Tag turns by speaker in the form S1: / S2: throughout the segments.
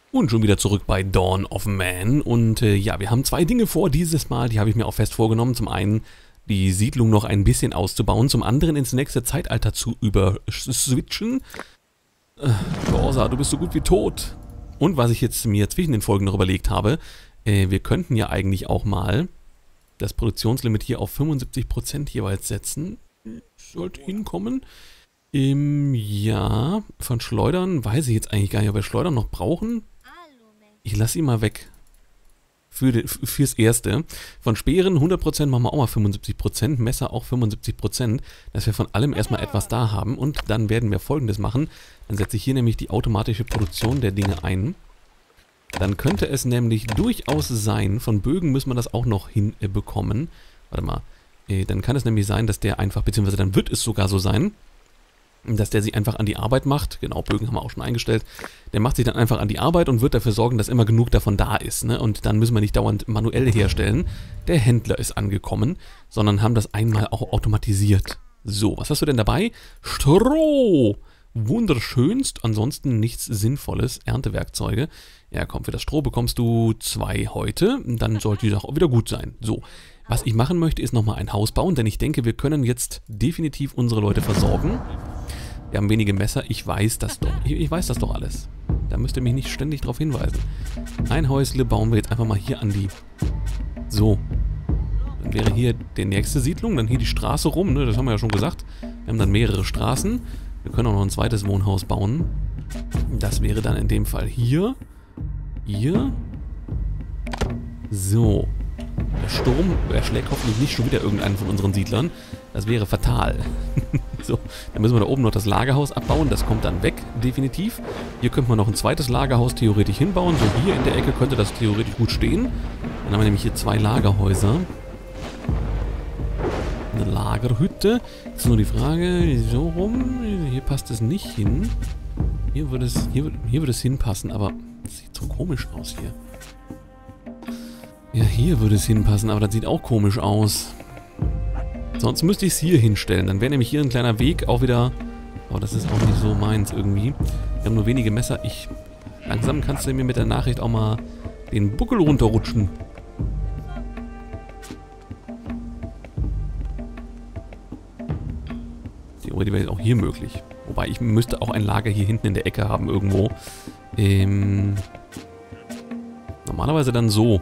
S1: Und schon wieder zurück bei Dawn of Man. Und ja, wir haben zwei Dinge vor dieses Mal, die habe ich mir auch fest vorgenommen. Zum einen die Siedlung noch ein bisschen auszubauen, zum anderen ins nächste Zeitalter zu überswitchen. Rosa, du bist so gut wie tot. Und was ich jetzt mir zwischen den Folgen noch überlegt habe, wir könnten ja eigentlich auch mal das Produktionslimit hier auf 75% jeweils setzen. Sollte hinkommen. Ja, von Schleudern weiß ich jetzt eigentlich gar nicht, ob wir Schleudern noch brauchen. Ich lasse ihn mal weg. Fürs Erste. Von Speeren 100% machen wir auch mal 75%, Messer auch 75%, dass wir von allem erstmal etwas da haben. Und dann werden wir Folgendes machen. Dann setze ich hier nämlich die automatische Produktion der Dinge ein. Dann könnte es nämlich durchaus sein, von Bögen müssen wir das auch noch hinbekommen. Warte mal. Dann kann es nämlich sein, dass der einfach, beziehungsweise dann wird es sogar so sein, dass der sich einfach an die Arbeit macht. Genau, Bögen haben wir auch schon eingestellt. Der macht sich dann einfach an die Arbeit und wird dafür sorgen, dass immer genug davon da ist. Ne? Und dann müssen wir nicht dauernd manuell herstellen. Der Händler ist angekommen, sondern haben das einmal auch automatisiert. So, was hast du denn dabei? Stroh! Wunderschönst, ansonsten nichts Sinnvolles. Erntewerkzeuge. Ja, komm, für das Stroh bekommst du 2 heute. Dann sollte die Sache auch wieder gut sein. So, was ich machen möchte, ist nochmal ein Haus bauen, denn ich denke, wir können jetzt definitiv unsere Leute versorgen. Wir haben wenige Messer, ich weiß das doch. Ich weiß das doch alles. Da müsst ihr mich nicht ständig darauf hinweisen. Ein Häusle bauen wir jetzt einfach mal hier an die... So. Dann wäre hier die nächste Siedlung, dann hier die Straße rum, ne? Das haben wir ja schon gesagt. Wir haben dann mehrere Straßen. Wir können auch noch ein zweites Wohnhaus bauen. Das wäre dann in dem Fall hier. Hier. So. Der Sturm erschlägt hoffentlich nicht schon wieder irgendeinen von unseren Siedlern. Das wäre fatal. So, dann müssen wir da oben noch das Lagerhaus abbauen. Das kommt dann weg, definitiv. Hier könnte man noch ein zweites Lagerhaus theoretisch hinbauen. So hier in der Ecke könnte das theoretisch gut stehen. Dann haben wir nämlich hier 2 Lagerhäuser. Eine Lagerhütte. Jetzt ist nur die Frage, so rum. Hier passt es nicht hin. Hier würde es hinpassen, aber das sieht so komisch aus hier. Ja, hier würde es hinpassen, aber das sieht auch komisch aus. Sonst müsste ich es hier hinstellen. Dann wäre nämlich hier ein kleiner Weg auch wieder... Aber das ist auch nicht so meins irgendwie. Wir haben nur wenige Messer. Langsam kannst du mir mit der Nachricht auch mal den Buckel runterrutschen. Theoretisch wäre es auch hier möglich. Wobei ich müsste auch ein Lager hier hinten in der Ecke haben irgendwo. Normalerweise dann so.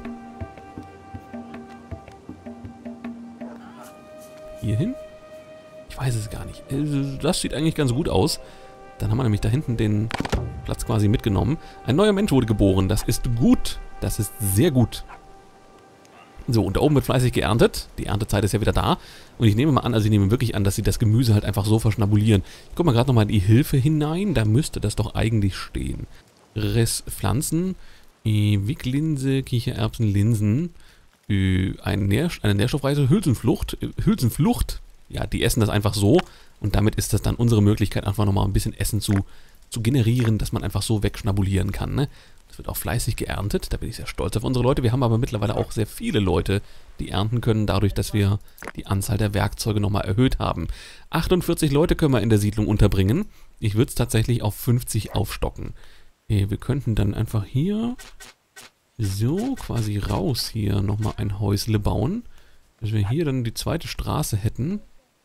S1: Hier hin? Ich weiß es gar nicht. Das sieht eigentlich ganz gut aus. Dann haben wir nämlich da hinten den Platz quasi mitgenommen. Ein neuer Mensch wurde geboren. Das ist gut. Das ist sehr gut. So, und da oben wird fleißig geerntet. Die Erntezeit ist ja wieder da. Und ich nehme mal an, also ich nehme wirklich an, dass sie das Gemüse halt einfach so verschnabulieren. Ich gucke mal gerade nochmal in die Hilfe hinein. Da müsste das doch eigentlich stehen. Pflanzen, Wiglinse, Kichererbsen, Linsen. Eine nährstoffreiche Hülsenflucht. Ja, die essen das einfach so. Und damit ist das dann unsere Möglichkeit, einfach nochmal ein bisschen Essen zu generieren, dass man einfach so wegschnabulieren kann. Ne? Das wird auch fleißig geerntet. Da bin ich sehr stolz auf unsere Leute. Wir haben aber mittlerweile auch sehr viele Leute, die ernten können, dadurch, dass wir die Anzahl der Werkzeuge nochmal erhöht haben. 48 Leute können wir in der Siedlung unterbringen. Ich würde es tatsächlich auf 50 aufstocken. Wir könnten dann einfach hier... So, quasi raus hier nochmal ein Häusle bauen. Dass wir hier dann die zweite Straße hätten.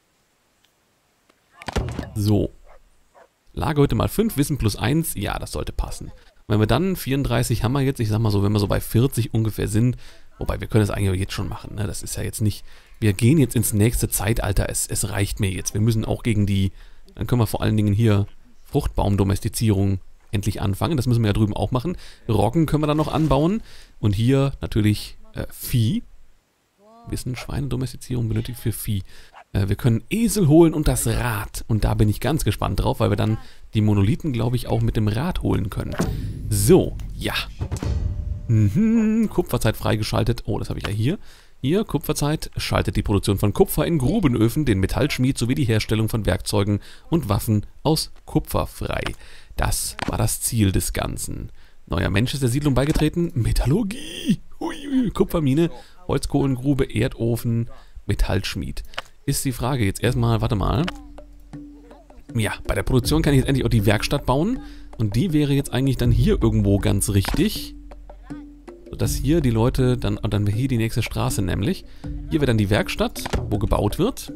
S1: So. Lagerhütte mal 5, Wissen plus 1. Ja, das sollte passen. Und wenn wir dann 34 haben wir jetzt, ich sag mal so, wenn wir so bei 40 ungefähr sind, wobei wir können das eigentlich jetzt schon machen, ne? Das ist ja jetzt nicht, wir gehen jetzt ins nächste Zeitalter, es reicht mir jetzt. Wir müssen auch gegen die, dann können wir vor allen Dingen hier Fruchtbaumdomestizierung endlich anfangen. Das müssen wir ja drüben auch machen. Roggen können wir dann noch anbauen. Und hier natürlich Vieh. Wissen, Schweinedomestizierung benötigt für Vieh. Wir können Esel holen und das Rad. Und da bin ich ganz gespannt drauf, weil wir dann die Monolithen, glaube ich, auch mit dem Rad holen können. So, ja. Kupferzeit freigeschaltet. Oh, das habe ich ja hier. Hier, Kupferzeit, schaltet die Produktion von Kupfer in Grubenöfen, den Metallschmied sowie die Herstellung von Werkzeugen und Waffen aus Kupfer frei. Das war das Ziel des Ganzen. Neuer Mensch ist der Siedlung beigetreten. Metallurgie, Kupfermine, Holzkohlengrube, Erdofen, Metallschmied. Ist die Frage jetzt erstmal, warte mal. Ja, bei der Produktion kann ich jetzt endlich auch die Werkstatt bauen. Und die wäre jetzt eigentlich dann hier irgendwo ganz richtig. Sodass hier die Leute, dann wäre hier die nächste Straße nämlich. Hier wäre dann die Werkstatt, wo gebaut wird.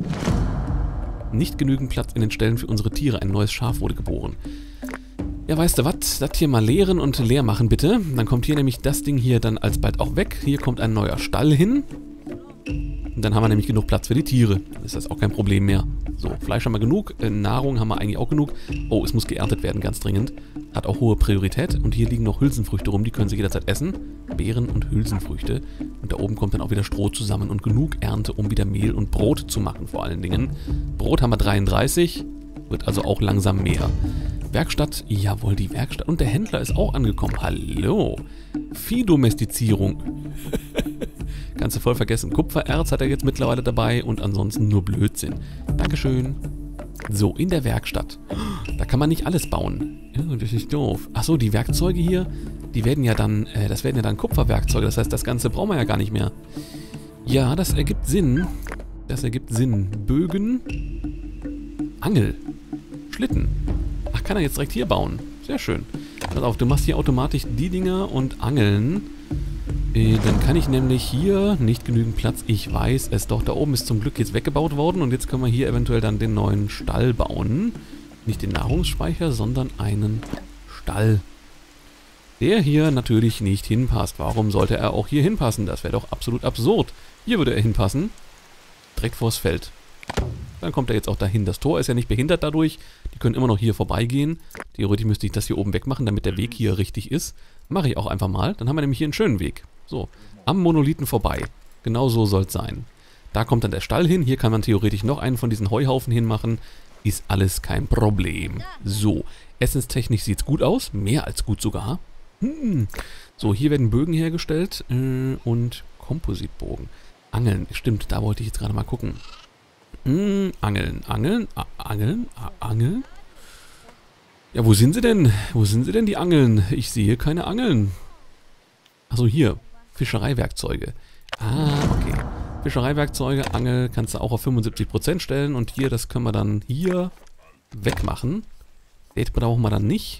S1: Nicht genügend Platz in den Ställen für unsere Tiere. Ein neues Schaf wurde geboren. Ja, weißt du was? Das hier mal leeren und leer machen, bitte. Dann kommt hier nämlich das Ding hier dann alsbald auch weg. Hier kommt ein neuer Stall hin. Und dann haben wir nämlich genug Platz für die Tiere. Dann ist das auch kein Problem mehr. So, Fleisch haben wir genug. Nahrung haben wir eigentlich auch genug. Oh, es muss geerntet werden, ganz dringend. Hat auch hohe Priorität. Und hier liegen noch Hülsenfrüchte rum. Die können Sie jederzeit essen. Beeren und Hülsenfrüchte. Und da oben kommt dann auch wieder Stroh zusammen. Und genug Ernte, um wieder Mehl und Brot zu machen, vor allen Dingen. Brot haben wir 33. Wird also auch langsam mehr. Werkstatt, jawohl, die Werkstatt. Und der Händler ist auch angekommen. Hallo. Viehdomestizierung. Kannst du voll vergessen. Kupfererz hat er jetzt mittlerweile dabei und ansonsten nur Blödsinn. Dankeschön. So, in der Werkstatt. Da kann man nicht alles bauen. Ja, das ist doof. Achso, die Werkzeuge hier, die werden ja dann, das werden ja dann Kupferwerkzeuge. Das heißt, das Ganze brauchen wir ja gar nicht mehr. Ja, das ergibt Sinn. Das ergibt Sinn. Bögen. Angel. Schlitten. Ach, kann er jetzt direkt hier bauen. Sehr schön. Pass auf, du machst hier automatisch die Dinger und Angeln. Dann kann ich nämlich hier nicht genügend Platz. Ich weiß es doch. Da oben ist zum Glück jetzt weggebaut worden. Und jetzt können wir hier eventuell dann den neuen Stall bauen. Nicht den Nahrungsspeicher, sondern einen Stall. Der hier natürlich nicht hinpasst. Warum sollte er auch hier hinpassen? Das wäre doch absolut absurd. Hier würde er hinpassen. Direkt vors Feld. Dann kommt er jetzt auch dahin. Das Tor ist ja nicht behindert dadurch. Die können immer noch hier vorbeigehen. Theoretisch müsste ich das hier oben wegmachen, damit der Weg hier richtig ist. Mache ich auch einfach mal. Dann haben wir nämlich hier einen schönen Weg. So, am Monolithen vorbei. Genau so soll es sein. Da kommt dann der Stall hin. Hier kann man theoretisch noch einen von diesen Heuhaufen hinmachen. Ist alles kein Problem. So, essenstechnisch sieht es gut aus. Mehr als gut sogar. So, hier werden Bögen hergestellt und Kompositbogen. Angeln, stimmt, da wollte ich jetzt gerade mal gucken. Angeln. Ja, wo sind sie denn? Wo sind sie denn, die Angeln? Ich sehe keine Angeln. Achso, hier. Fischereiwerkzeuge. Ah, okay. Fischereiwerkzeuge, Angel kannst du auch auf 75% stellen. Und hier, das können wir dann hier wegmachen. Das brauchen wir dann nicht.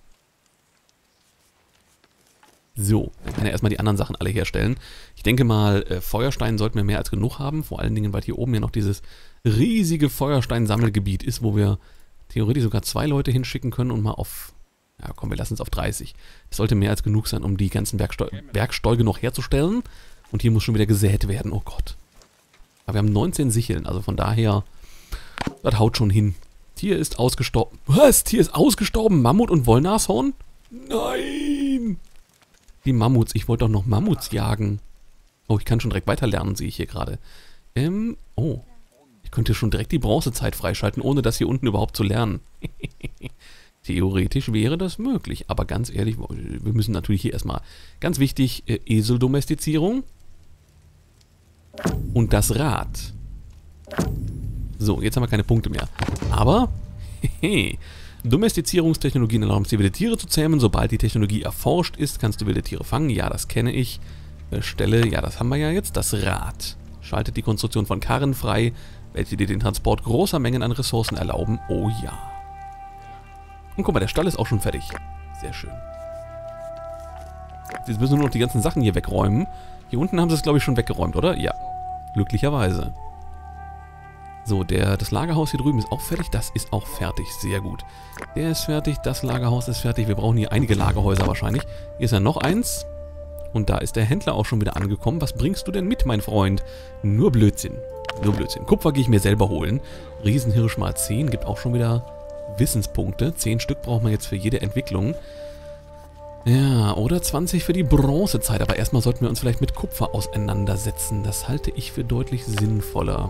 S1: So, dann kann er erstmal die anderen Sachen alle herstellen. Ich denke mal, Feuerstein sollten wir mehr als genug haben. Vor allen Dingen, weil hier oben ja noch dieses riesige Feuerstein-Sammelgebiet ist, wo wir theoretisch sogar 2 Leute hinschicken können und mal auf... Ja komm, wir lassen es auf 30. Das sollte mehr als genug sein, um die ganzen Werkzeuge noch herzustellen. Und hier muss schon wieder gesät werden, oh Gott. Aber wir haben 19 Sicheln, also von daher, das haut schon hin. Tier ist ausgestorben. Was? Tier ist ausgestorben? Mammut und Wollnashorn? Nein! Die Mammuts, ich wollte doch noch Mammuts jagen. Oh, ich kann schon direkt weiterlernen, sehe ich hier gerade. Oh. Ich könnte schon direkt die Bronzezeit freischalten, ohne das hier unten überhaupt zu lernen. Theoretisch wäre das möglich, aber ganz ehrlich, wir müssen natürlich hier erstmal, ganz wichtig, Eseldomestizierung und das Rad. So, jetzt haben wir keine Punkte mehr. Aber, Domestizierungstechnologien erlauben es dir, wilde Tiere zu zähmen. Sobald die Technologie erforscht ist, kannst du wilde Tiere fangen. Ja, das kenne ich. Stelle, ja, das haben wir ja jetzt. Das Rad schaltet die Konstruktion von Karren frei, welche dir den Transport großer Mengen an Ressourcen erlauben. Oh ja. Und guck mal, der Stall ist auch schon fertig. Sehr schön. Jetzt müssen wir nur noch die ganzen Sachen hier wegräumen. Hier unten haben sie es, glaube ich, schon weggeräumt, oder? Ja. Glücklicherweise. So, das Lagerhaus hier drüben ist auch fertig. Das ist auch fertig. Sehr gut. Der ist fertig. Das Lagerhaus ist fertig. Wir brauchen hier einige Lagerhäuser wahrscheinlich. Hier ist ja noch eins. Und da ist der Händler auch schon wieder angekommen. Was bringst du denn mit, mein Freund? Nur Blödsinn. Nur Blödsinn. Kupfer gehe ich mir selber holen. Riesenhirsch mal 10. Gibt auch schon wieder Wissenspunkte. 10 Stück braucht man jetzt für jede Entwicklung. Ja, oder 20 für die Bronzezeit. Aber erstmal sollten wir uns vielleicht mit Kupfer auseinandersetzen. Das halte ich für deutlich sinnvoller.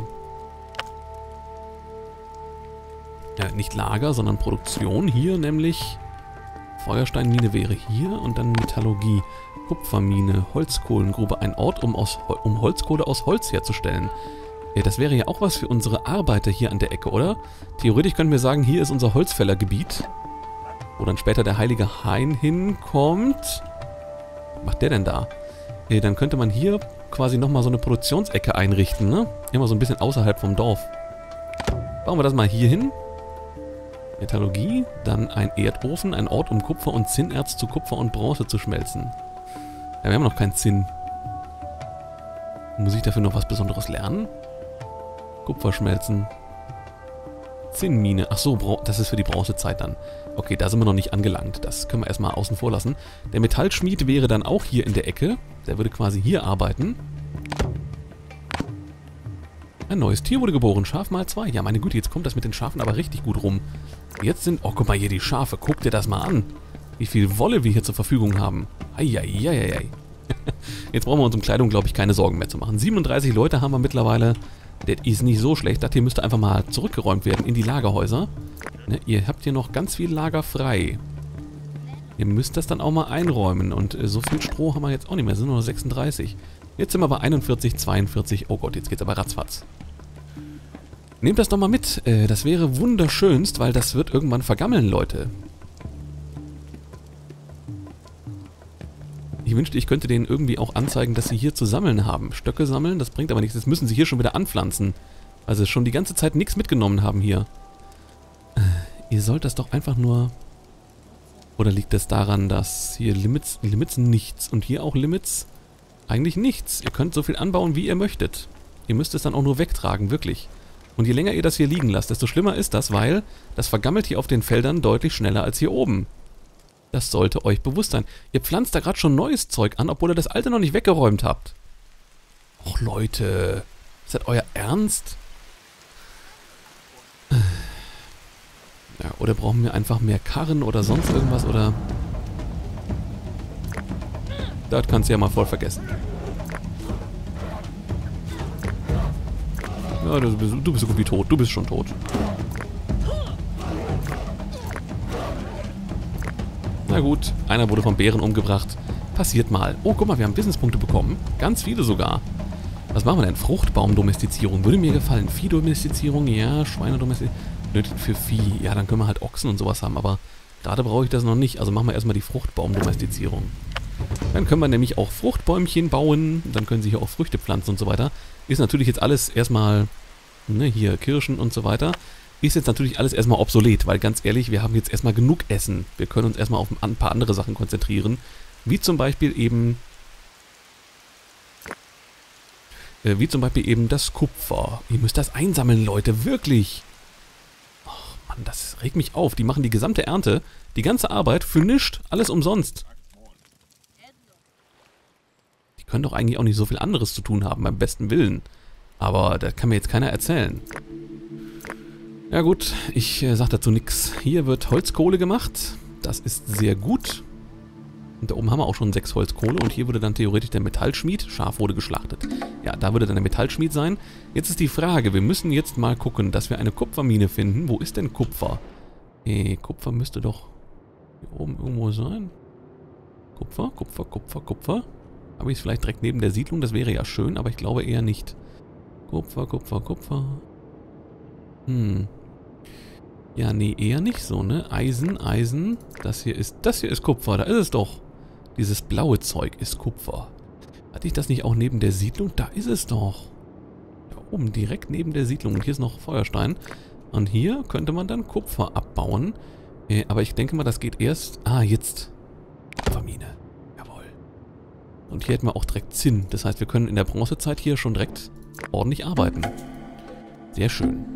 S1: Ja, nicht Lager, sondern Produktion. Hier nämlich Feuersteinmine wäre hier und dann Metallurgie. Kupfermine, Holzkohlengrube. Ein Ort, um Holzkohle aus Holz herzustellen. Ja, das wäre ja auch was für unsere Arbeiter hier an der Ecke, oder? Theoretisch könnten wir sagen, hier ist unser Holzfällergebiet. Wo dann später der heilige Hain hinkommt. Was macht der denn da? Dann könnte man hier quasi nochmal so eine Produktionsecke einrichten, ne? Immer so ein bisschen außerhalb vom Dorf. Bauen wir das mal hier hin. Metallurgie, dann ein Erdofen, ein Ort, um Kupfer und Zinnerz zu Kupfer und Bronze zu schmelzen. Ja, wir haben noch keinen Zinn. Muss ich dafür noch was Besonderes lernen? Kupfer schmelzen. Zinnmine. Ach so, das ist für die Bronzezeit dann. Okay, da sind wir noch nicht angelangt. Das können wir erstmal außen vor lassen. Der Metallschmied wäre dann auch hier in der Ecke. Der würde quasi hier arbeiten. Ein neues Tier wurde geboren. Schaf mal 2. Ja, meine Güte, jetzt kommt das mit den Schafen aber richtig gut rum. Jetzt sind... Oh, guck mal hier, die Schafe. Guck dir das mal an. Wie viel Wolle wir hier zur Verfügung haben. Eieieiei. Jetzt brauchen wir uns um Kleidung, glaube ich, keine Sorgen mehr zu machen. 37 Leute haben wir mittlerweile. Das ist nicht so schlecht. Das hier müsste einfach mal zurückgeräumt werden in die Lagerhäuser. Ne, ihr habt hier noch ganz viel Lager frei. Ihr müsst das dann auch mal einräumen. Und so viel Stroh haben wir jetzt auch nicht mehr. Es sind nur noch 36. Jetzt sind wir bei 41, 42. Oh Gott, jetzt geht's aber ratzfatz. Nehmt das doch mal mit. Das wäre wunderschönst, weil das wird irgendwann vergammeln, Leute. Ich wünschte, ich könnte denen irgendwie auch anzeigen, dass sie hier zu sammeln haben. Stöcke sammeln, das bringt aber nichts. Das müssen sie hier schon wieder anpflanzen. Weil sie schon die ganze Zeit nichts mitgenommen haben hier. Ihr sollt das doch einfach nur... Oder liegt das daran, dass hier Limits nichts und hier auch Limits eigentlich nichts. Ihr könnt so viel anbauen, wie ihr möchtet. Ihr müsst es dann auch nur wegtragen, wirklich. Und je länger ihr das hier liegen lasst, desto schlimmer ist das, weil das vergammelt hier auf den Feldern deutlich schneller als hier oben. Das sollte euch bewusst sein. Ihr pflanzt da gerade schon neues Zeug an, obwohl ihr das alte noch nicht weggeräumt habt. Och Leute, ist das euer Ernst? Ja, oder brauchen wir einfach mehr Karren oder sonst irgendwas, oder... Das kannst du ja mal voll vergessen. Ja, du bist so gut wie tot. Du bist schon tot. Na gut, einer wurde vom Bären umgebracht. Passiert mal. Oh, guck mal, wir haben Businesspunkte bekommen. Ganz viele sogar. Was machen wir denn? Fruchtbaumdomestizierung. Würde mir gefallen. Viehdomestizierung, ja. Schweinedomestizierung. Nötig für Vieh. Ja, dann können wir halt Ochsen und sowas haben. Aber gerade brauche ich das noch nicht. Also machen wir erstmal die Fruchtbaumdomestizierung. Dann können wir nämlich auch Fruchtbäumchen bauen. Dann können sie hier auch Früchte pflanzen und so weiter. Ist natürlich jetzt alles erstmal, ne, hier Kirschen und so weiter. Ist jetzt natürlich alles erstmal obsolet, weil ganz ehrlich, wir haben jetzt erstmal genug Essen. Wir können uns erstmal auf ein paar andere Sachen konzentrieren. Wie zum Beispiel eben das Kupfer. Ihr müsst das einsammeln, Leute, wirklich. Ach Mann, das regt mich auf. Die machen die gesamte Ernte, die ganze Arbeit für nichts, alles umsonst. Die können doch eigentlich auch nicht so viel anderes zu tun haben, beim besten Willen. Aber das kann mir jetzt keiner erzählen. Ja gut, ich sag dazu nichts. Hier wird Holzkohle gemacht. Das ist sehr gut. Und da oben haben wir auch schon 6 Holzkohle. Und hier würde dann theoretisch der Metallschmied. Schaf wurde geschlachtet. Ja, da würde dann der Metallschmied sein. Jetzt ist die Frage, wir müssen jetzt mal gucken, dass wir eine Kupfermine finden. Wo ist denn Kupfer? Kupfer müsste doch hier oben irgendwo sein. Kupfer, Kupfer, Kupfer, Kupfer. Habe ich es vielleicht direkt neben der Siedlung? Das wäre ja schön, aber ich glaube eher nicht. Kupfer, Kupfer, Kupfer. Ja, nee, eher nicht so, ne? Eisen, Eisen. Das hier ist Kupfer, da ist es doch. Dieses blaue Zeug ist Kupfer. Hatte ich das nicht auch neben der Siedlung? Da ist es doch. Da oben, direkt neben der Siedlung. Und hier ist noch Feuerstein. Und hier könnte man dann Kupfer abbauen. Aber ich denke mal, das geht erst... Ah, jetzt. Kupfermine. Jawohl. Und hier hätten wir auch direkt Zinn. Das heißt, wir können in der Bronzezeit hier schon direkt ordentlich arbeiten. Sehr schön.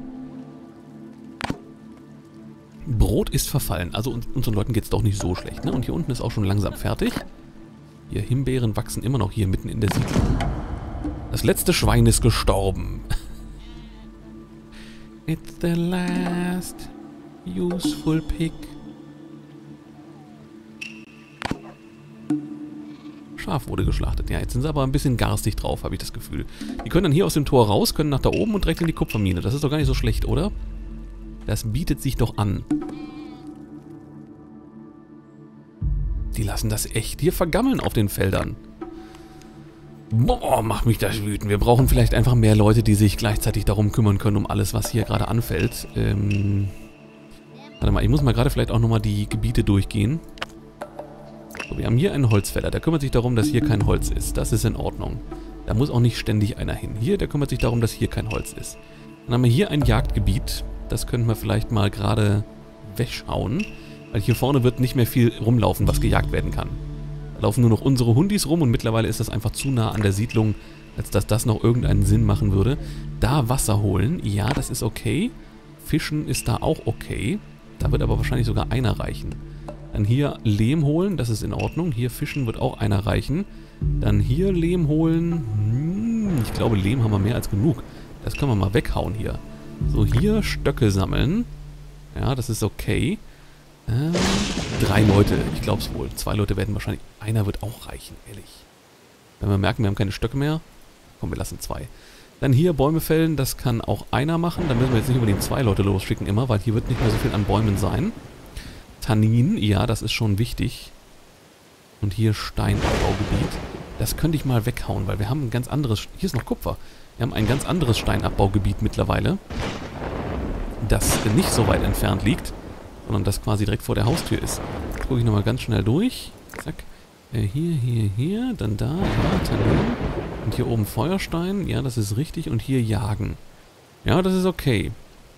S1: Brot ist verfallen. Also unseren Leuten geht es doch nicht so schlecht, ne? Und hier unten ist auch schon langsam fertig. Hier Himbeeren wachsen immer noch hier mitten in der Siedlung. Das letzte Schwein ist gestorben. It's the last useful pig. Schaf wurde geschlachtet. Ja, jetzt sind sie aber ein bisschen garstig drauf, habe ich das Gefühl. Die können dann hier aus dem Tor raus, können nach da oben und direkt in die Kupfermine. Das ist doch gar nicht so schlecht, oder? Das bietet sich doch an. Die lassen das echt hier vergammeln auf den Feldern. Boah, macht mich das wütend. Wir brauchen vielleicht einfach mehr Leute, die sich gleichzeitig darum kümmern können, um alles, was hier gerade anfällt. Warte mal, ich muss mal gerade vielleicht auch nochmal die Gebiete durchgehen. So, wir haben hier einen Holzfäller. Der kümmert sich darum, dass hier kein Holz ist. Das ist in Ordnung. Da muss auch nicht ständig einer hin. Hier, der kümmert sich darum, dass hier kein Holz ist. Dann haben wir hier ein Jagdgebiet. Das könnten wir vielleicht mal gerade wegschauen. Weil hier vorne wird nicht mehr viel rumlaufen, was gejagt werden kann. Da laufen nur noch unsere Hundis rum und mittlerweile ist das einfach zu nah an der Siedlung, als dass das noch irgendeinen Sinn machen würde. Da Wasser holen, ja, das ist okay. Fischen ist da auch okay. Da wird aber wahrscheinlich sogar einer reichen. Dann hier Lehm holen, das ist in Ordnung. Hier fischen wird auch einer reichen. Dann hier Lehm holen. Ich glaube, Lehm haben wir mehr als genug. Das können wir mal weghauen hier. So, hier Stöcke sammeln. Ja, das ist okay. 3 Leute, ich glaube es wohl. 2 Leute werden wahrscheinlich... Einer wird auch reichen, ehrlich. Wenn wir merken, wir haben keine Stöcke mehr. Komm, wir lassen 2. Dann hier Bäume fällen, das kann auch einer machen. Dann müssen wir jetzt nicht unbedingt 2 Leute losschicken immer, weil hier wird nicht mehr so viel an Bäumen sein. Tannin, ja, das ist schon wichtig. Und hier Steinabbaugebiet. Das könnte ich mal weghauen, weil wir haben ein ganz anderes... Hier ist noch Kupfer. Wir haben ein ganz anderes Steinabbaugebiet mittlerweile. Das nicht so weit entfernt liegt, sondern das quasi direkt vor der Haustür ist. Jetzt gucke ich nochmal ganz schnell durch. Zack. Hier, dann da, ja, Tannin. Und hier oben Feuerstein, ja, das ist richtig. Und hier Jagen. Ja, das ist okay.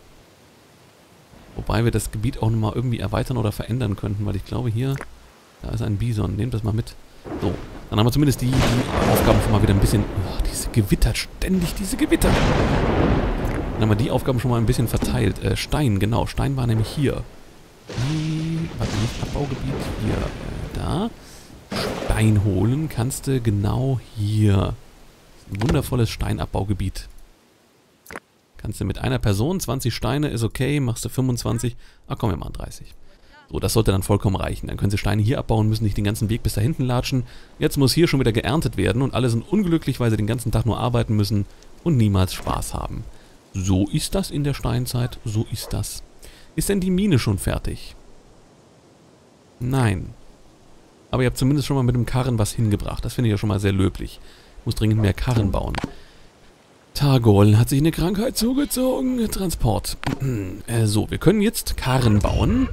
S1: Wobei wir das Gebiet auch nochmal irgendwie erweitern oder verändern könnten, weil ich glaube hier, da ist ein Bison. Nehmt das mal mit. So, dann haben wir zumindest die Aufgaben schon mal wieder ein bisschen... Oh, diese Gewitter, ständig diese Gewitter. Dann haben wir die Aufgaben schon mal ein bisschen verteilt. Stein, genau. Stein war nämlich hier. Warte, nicht Abbaugebiet. Hier, da. Stein holen kannst du genau hier. Ein wundervolles Steinabbaugebiet. Kannst du mit einer Person, 20 Steine ist okay, machst du 25. Ach komm, wir machen 30. So, das sollte dann vollkommen reichen. Dann können sie Steine hier abbauen, müssen nicht den ganzen Weg bis da hinten latschen. Jetzt muss hier schon wieder geerntet werden und alle sind unglücklich, weil sie den ganzen Tag nur arbeiten müssen und niemals Spaß haben. So ist das in der Steinzeit, so ist das. Ist denn die Mine schon fertig? Nein. Aber ihr habt zumindest schon mal mit dem Karren was hingebracht. Das finde ich ja schon mal sehr löblich. Ich muss dringend mehr Karren bauen. Targol hat sich eine Krankheit zugezogen. Transport. So, wir können jetzt Karren bauen.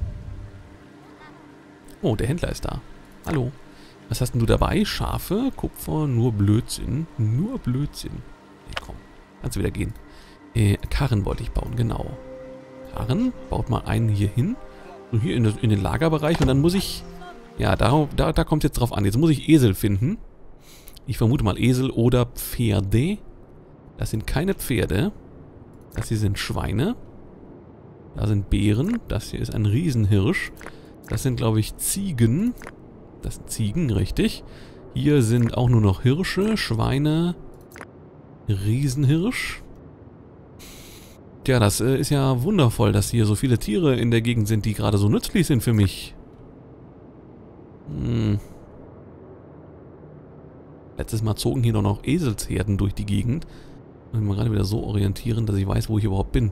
S1: Oh, der Händler ist da. Hallo. Was hast denn du dabei? Schafe, Kupfer, nur Blödsinn. Nur Blödsinn. Nee, komm. Kannst du wieder gehen. Karren wollte ich bauen, genau. Karren, baut mal einen hier hin. So hier in den Lagerbereich. Und dann muss ich... Ja, da kommt es jetzt drauf an. Jetzt muss ich Esel finden. Ich vermute mal Esel oder Pferde. Das sind keine Pferde. Das hier sind Schweine. Da sind Bären. Das hier ist ein Riesenhirsch. Das sind, glaube ich, Ziegen. Das sind Ziegen, richtig. Hier sind auch nur noch Hirsche, Schweine, Riesenhirsch. Tja, das ist ja wundervoll, dass hier so viele Tiere in der Gegend sind, die gerade so nützlich sind für mich. Letztes Mal zogen hier doch noch Eselsherden durch die Gegend. Muss ich mal gerade wieder so orientieren, dass ich weiß, wo ich überhaupt bin.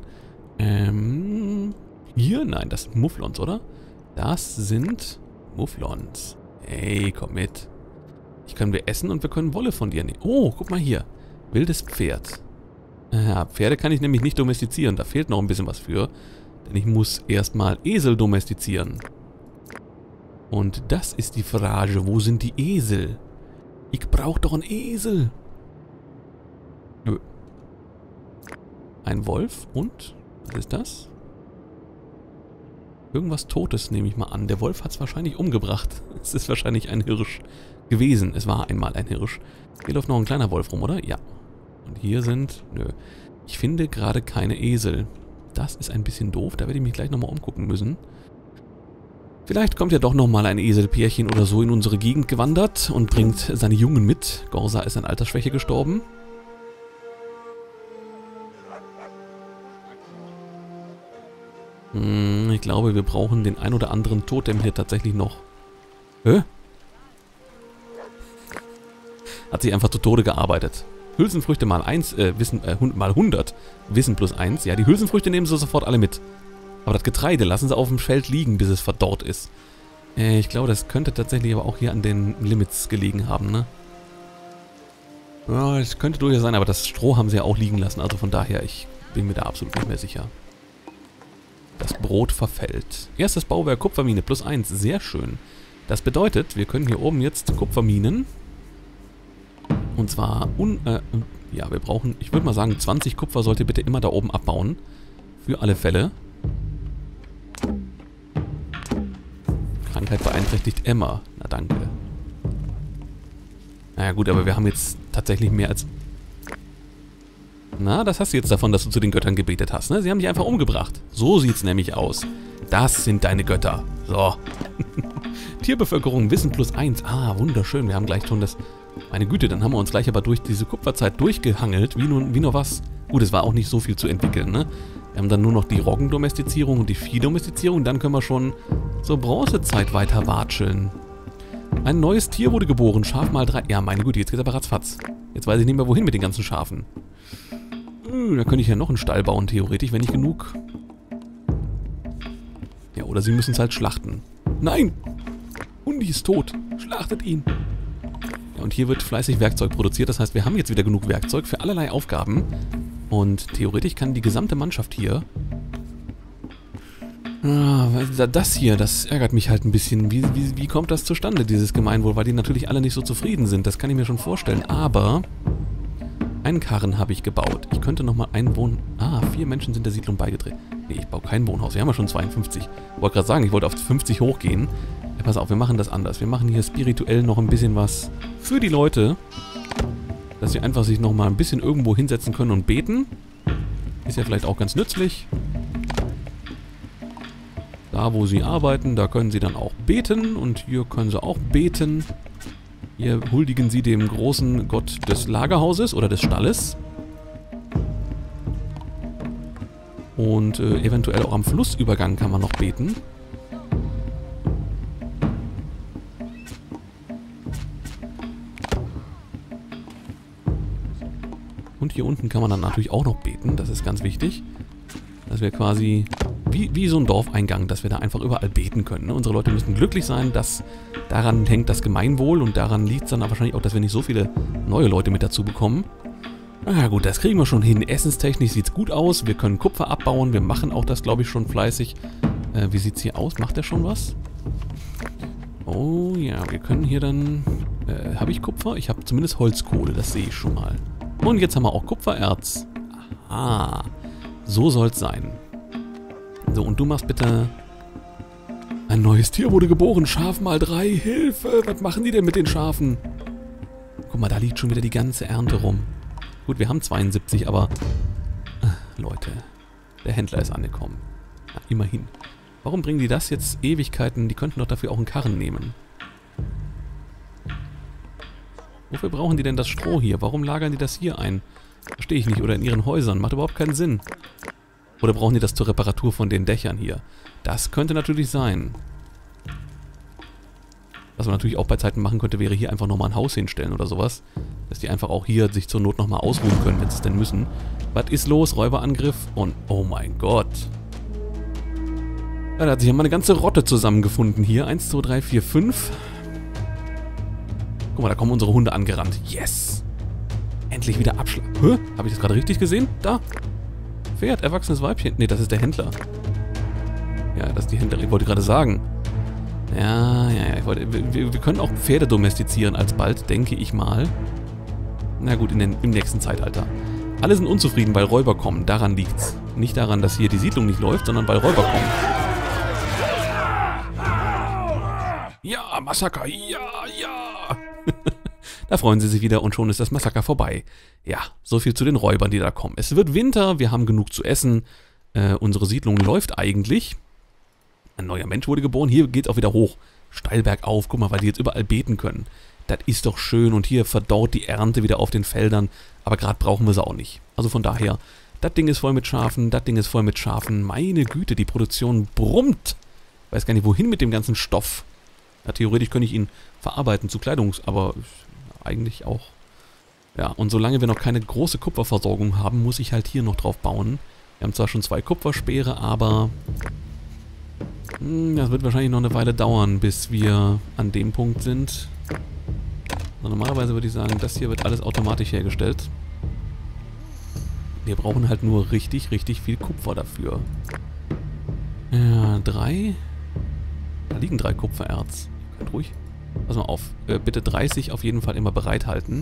S1: Hier? Nein, das sind Mufflons, oder? Das sind Mufflons. Hey, komm mit. Ich können wir essen und wir können Wolle von dir nehmen. Oh, guck mal hier. Wildes Pferd. Ja, Pferde kann ich nämlich nicht domestizieren. Da fehlt noch ein bisschen was für. Denn ich muss erstmal Esel domestizieren. Und das ist die Frage. Wo sind die Esel? Ich brauche doch einen Esel. Nö. Ein Wolf und? Was ist das? Irgendwas Totes nehme ich mal an. Der Wolf hat es wahrscheinlich umgebracht. Es ist wahrscheinlich ein Hirsch gewesen. Es war einmal ein Hirsch. Hier läuft noch ein kleiner Wolf rum, oder? Ja. Und hier sind... Nö. Ich finde gerade keine Esel. Das ist ein bisschen doof. Da werde ich mich gleich nochmal umgucken müssen. Vielleicht kommt ja doch nochmal ein Eselpärchen oder so in unsere Gegend gewandert und bringt seine Jungen mit. Gorsa ist an Altersschwäche gestorben. Ich glaube, wir brauchen den ein oder anderen Totem hier tatsächlich noch. Hä? Hat sich einfach zu Tode gearbeitet. Hülsenfrüchte mal 1, Wissen, mal 100. Wissen plus 1. Ja, die Hülsenfrüchte nehmen sie sofort alle mit. Aber das Getreide lassen sie auf dem Feld liegen, bis es verdorrt ist. Ich glaube, das könnte tatsächlich aber auch hier an den Limits gelegen haben, ne? Ja, das könnte durchaus sein, aber das Stroh haben sie ja auch liegen lassen. Also von daher, ich bin mir da absolut nicht mehr sicher. Das Brot verfällt. Erstes Bauwerk, Kupfermine plus 1. Sehr schön. Das bedeutet, wir können hier oben jetzt Kupferminen. Und zwar, ja, wir brauchen, ich würde mal sagen, 20 Kupfer sollt ihr bitte immer da oben abbauen. Für alle Fälle. Krankheit beeinträchtigt Emma. Na danke. Naja gut, aber wir haben jetzt tatsächlich mehr als... Na, das hast du jetzt davon, dass du zu den Göttern gebetet hast, ne? Sie haben dich einfach umgebracht. So sieht's nämlich aus. Das sind deine Götter. So. Tierbevölkerung, Wissen +1. Ah, wunderschön. Wir haben gleich schon das... Meine Güte, dann haben wir uns gleich aber durch diese Kupferzeit durchgehangelt. Wie nur was. Gut, es war auch nicht so viel zu entwickeln, ne? Wir haben dann nur noch die Roggendomestizierung und die Viehdomestizierung. Dann können wir schon zur Bronzezeit weiter watscheln. Ein neues Tier wurde geboren. Schaf mal 3. Ja, meine Güte, jetzt geht's aber ratzfatz. Jetzt weiß ich nicht mehr, wohin mit den ganzen Schafen. Da könnte ich ja noch einen Stall bauen, theoretisch, wenn nicht genug... Ja, oder sie müssen es halt schlachten. Nein! Hundi ist tot. Schlachtet ihn. Ja, und hier wird fleißig Werkzeug produziert. Das heißt, wir haben jetzt wieder genug Werkzeug für allerlei Aufgaben. Und theoretisch kann die gesamte Mannschaft hier... das hier, das ärgert mich halt ein bisschen. Wie kommt das zustande, dieses Gemeinwohl? Weil die natürlich alle nicht so zufrieden sind. Das kann ich mir schon vorstellen. Aber... einen Karren habe ich gebaut. Ich könnte nochmal einen 4 Menschen sind der Siedlung beigetreten. Nee, ich baue kein Wohnhaus. Wir haben ja schon 52. Ich wollte gerade sagen, ich wollte auf 50 hochgehen. Ja, pass auf, wir machen das anders. Wir machen hier spirituell noch ein bisschen was für die Leute. Dass sie einfach sich nochmal ein bisschen irgendwo hinsetzen können und beten. Ist ja vielleicht auch ganz nützlich. Da, wo sie arbeiten, da können sie dann auch beten. Und hier können sie auch beten. Hier huldigen sie dem großen Gott des Lagerhauses oder des Stalles. Und eventuell auch am Flussübergang kann man noch beten. Und hier unten kann man dann natürlich auch noch beten. Das ist ganz wichtig. Dass wir quasi, wie so ein Dorfeingang, dass wir da einfach überall beten können. Ne? Unsere Leute müssen glücklich sein, dass daran hängt das Gemeinwohl und daran liegt es dann wahrscheinlich auch, dass wir nicht so viele neue Leute mit dazu bekommen. Na gut, das kriegen wir schon hin. Essenstechnisch sieht es gut aus. Wir können Kupfer abbauen. Wir machen auch das, glaube ich, schon fleißig. Wie sieht es hier aus? Macht der schon was? Oh ja, wir können hier dann... habe ich Kupfer? Ich habe zumindest Holzkohle, das sehe ich schon mal. Und jetzt haben wir auch Kupfererz. Aha, so soll es sein. So, und du machst bitte... Ein neues Tier wurde geboren. Schaf mal 3. Hilfe, was machen die denn mit den Schafen? Guck mal, da liegt schon wieder die ganze Ernte rum. Gut, wir haben 72, aber... Leute, der Händler ist angekommen. Na, immerhin. Warum bringen die das jetzt Ewigkeiten? Die könnten doch dafür auch einen Karren nehmen. Wofür brauchen die denn das Stroh hier? Warum lagern die das hier ein? Verstehe ich nicht. Oder in ihren Häusern. Macht überhaupt keinen Sinn. Oder brauchen die das zur Reparatur von den Dächern hier? Das könnte natürlich sein. Was man natürlich auch bei Zeiten machen könnte, wäre hier einfach nochmal ein Haus hinstellen oder sowas. Dass die einfach auch hier sich zur Not nochmal ausruhen können, wenn sie es denn müssen. Was ist los? Räuberangriff und... Oh mein Gott. Ja, da hat sich ja mal eine ganze Rotte zusammengefunden hier. 1, 2, 3, 4, 5. Guck mal, da kommen unsere Hunde angerannt. Yes! Endlich wieder Abschlag. Hä? Habe ich das gerade richtig gesehen? Da! Pferd, erwachsenes Weibchen. Ne, das ist der Händler. Ja, das ist die Händlerin. Ich wollte gerade sagen. Ja. Wir können auch Pferde domestizieren alsbald, denke ich mal. Na gut, im nächsten Zeitalter. Alle sind unzufrieden, weil Räuber kommen. Daran liegt's. Nicht daran, dass hier die Siedlung nicht läuft, sondern weil Räuber kommen. Ja, Massaker. Ja. Da freuen sie sich wieder und schon ist das Massaker vorbei. Ja, so viel zu den Räubern, die da kommen. Es wird Winter, wir haben genug zu essen. Unsere Siedlung läuft eigentlich. Ein neuer Mensch wurde geboren. Hier geht es auch wieder hoch. Steil bergauf. Guck mal, weil die jetzt überall beten können. Das ist doch schön. Und hier verdorrt die Ernte wieder auf den Feldern. Aber gerade brauchen wir sie auch nicht. Also von daher, das Ding ist voll mit Schafen. Das Ding ist voll mit Schafen. Meine Güte, die Produktion brummt. Ich weiß gar nicht, wohin mit dem ganzen Stoff. Ja, theoretisch könnte ich ihn verarbeiten zu aber eigentlich auch. Ja, und solange wir noch keine große Kupferversorgung haben, muss ich halt hier noch drauf bauen. Wir haben zwar schon 2 Kupferspeere, aber das wird wahrscheinlich noch eine Weile dauern, bis wir an dem Punkt sind. Also normalerweise würde ich sagen, das hier wird alles automatisch hergestellt. Wir brauchen halt nur richtig viel Kupfer dafür. Ja, 3. Da liegen 3 Kupfererz. Könnt ruhig. Pass mal auf. Bitte 30 auf jeden Fall immer bereithalten.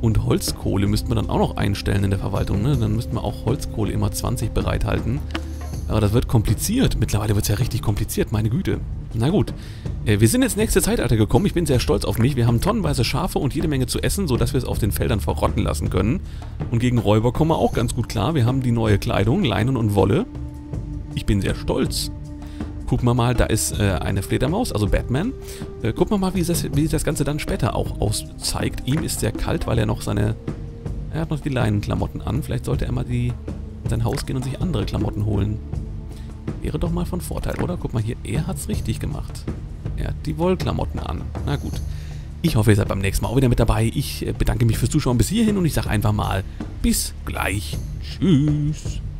S1: Und Holzkohle müssten wir dann auch noch einstellen in der Verwaltung, ne? Dann müssten wir auch Holzkohle immer 20 bereithalten. Aber das wird kompliziert. Mittlerweile wird es ja richtig kompliziert, meine Güte. Na gut. Wir sind ins nächste Zeitalter gekommen. Ich bin sehr stolz auf mich. Wir haben tonnenweise Schafe und jede Menge zu essen, sodass wir es auf den Feldern verrotten lassen können. Und gegen Räuber kommen wir auch ganz gut klar. Wir haben die neue Kleidung, Leinen und Wolle. Ich bin sehr stolz. Gucken wir mal, da ist eine Fledermaus, also Batman. Gucken wir mal, wie sich das Ganze dann später auch auszeigt. Ihm ist sehr kalt, weil er noch Er hat noch die Leinenklamotten an. Vielleicht sollte er mal in sein Haus gehen und sich andere Klamotten holen. Wäre doch mal von Vorteil, oder? Guck mal hier, er hat's richtig gemacht. Er hat die Wollklamotten an. Na gut. Ich hoffe, ihr seid beim nächsten Mal auch wieder mit dabei. Ich bedanke mich fürs Zuschauen bis hierhin und ich sage einfach mal, bis gleich. Tschüss.